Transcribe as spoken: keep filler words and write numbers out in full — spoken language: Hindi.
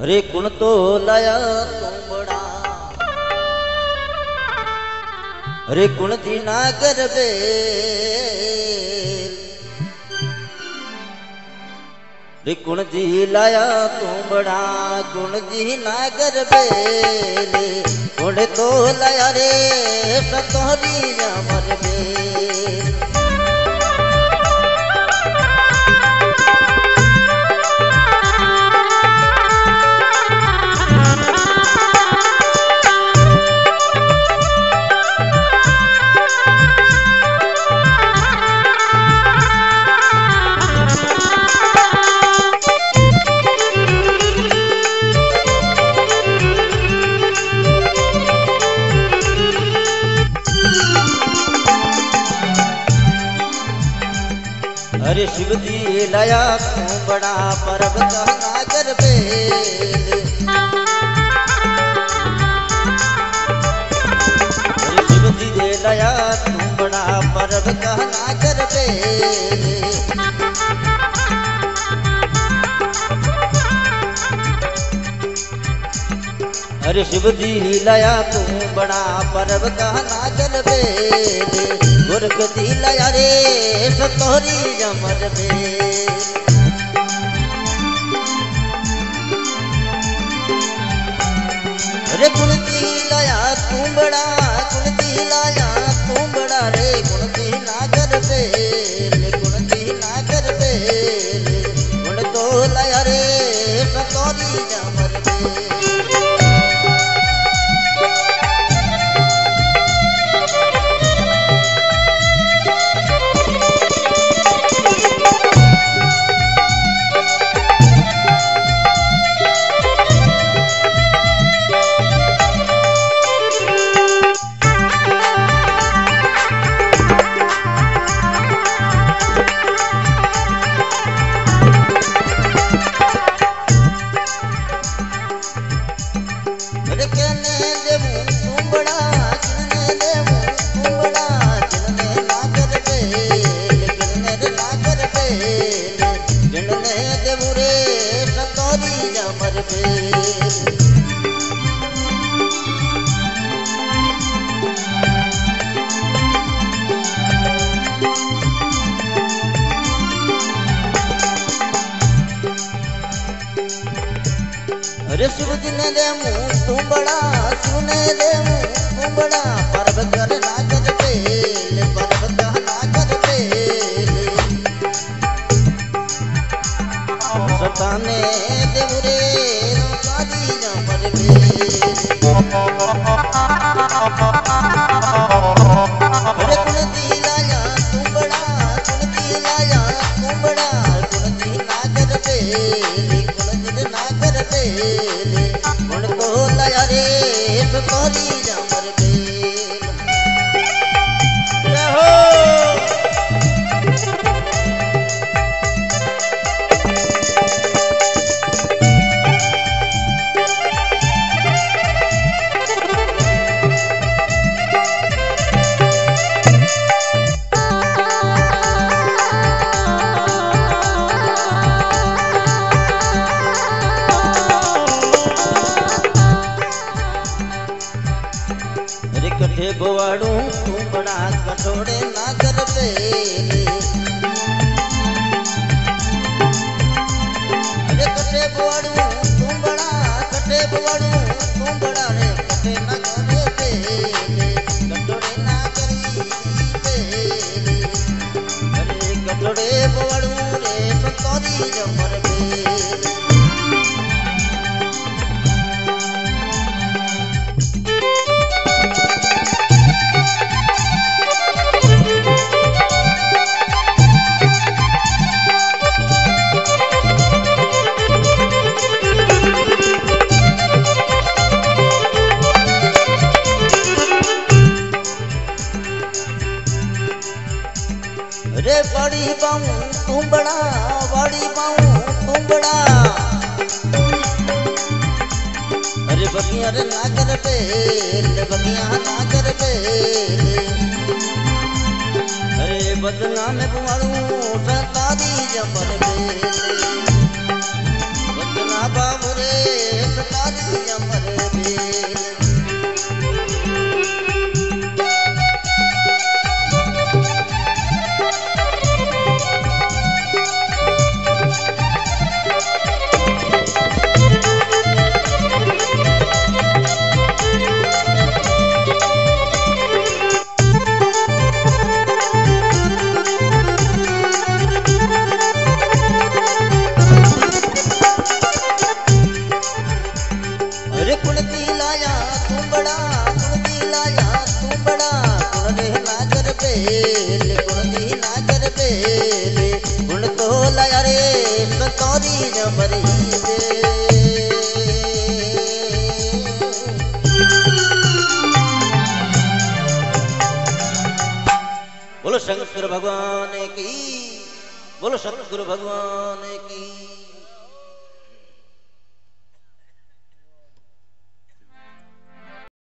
अरे कुण तो लाया तू बड़ा, अरे कुण दी ना कर बेल, रे कुण दी लाया तू बड़ा, कुण दी ना कर बेल, कुण तो लाया रे सतोरी अमर बेल। अरे शिव जी लाया तू बड़ा परब कहना कर बेल, अरे शिव जी लाया तू बड़ा परब कहना कर बेल। अरे शिव जी लाया तू बड़ा परब कहना कर बेल, गुरक दी लाया रे सतोरी अमर बेल। अरे कुण दी लाया तू बड़ा, कुण दी लाया तू बड़ा रे, कुण दी ना कर बेल, कुण दी ना कर बेल, कुण तो लाया रे सतोरी अमर बेल। अरे शिव जी ने दे मुँह तू बड़ा, शिव ने दे मुँह तू बड़ा, परब करना कर बेल, परब कहना कर बेल। सताने दे मुरे सादी अमर बेल। अरे कुण दी लाया तू बड़ा, कुण दी लाया तू बड़ा, कुण दी ना कर बेल, कुण दी ना कर बेल, कुण तो लाया रे सतोरी अमर बेल। जय हो। कठे बोवाड़ू तू बड़ा, कटोड़े ना कर बेल, अरे कठे बोवाड़ू तू बड़ा, कठे बोवाड़ू तू बड़ा रे, कठे ना करे बेल, कटोड़े ना करी बेल, अरे कटोड़े बोवाड़ू रे सतोरी अमर बेल। रे बड़ी बाऊ तू बड़ा, बड़ी बाऊ तू बड़ा, अरे बगिया रे ना कर बेल, बगिया ना कर बेल, अरे बदना में बुआड़ू सतारी अमर बेल, बदना बा मुरे सतारी अमर बेल बोलो शंकर भगवान की बोलो शंकर भगवान की।